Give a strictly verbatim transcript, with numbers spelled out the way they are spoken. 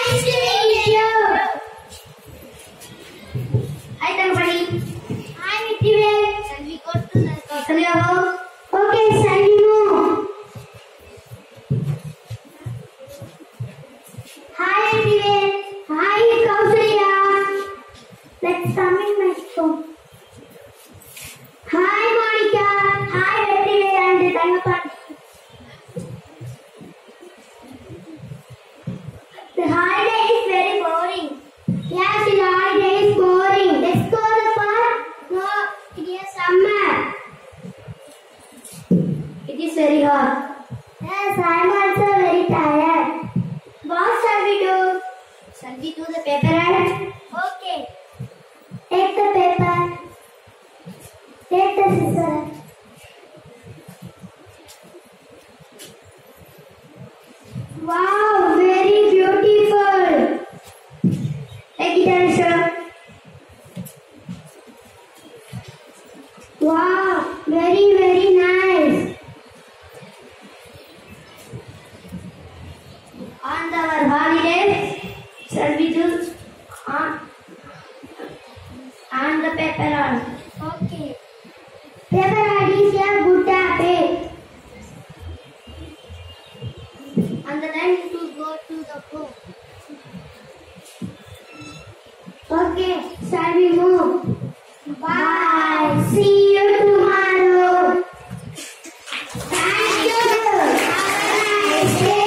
Nice to meet you. Hi, everybody. Hi, Mithivel. Shall we go to the Shall Okay, shall we move? Hi, Mithivel. Hi, Kausalya. Let's come in my phone. Hi, Monica. Hi, Mithivel and Tangapan. The holiday is very boring. Yes, the holiday is boring. Let's go to the park. No, it is summer. It is very hot. Yes, I am also very tired. What shall we do? Shall we do the paper art? Okay. Take the paper. Take the scissors. Wow, very beautiful. Take it and show. Wow, very very nice. On our holidays, shall we do on, on the paper art? Okay. Paper art is a good habit. And then to go to the book. Okay, shall we move?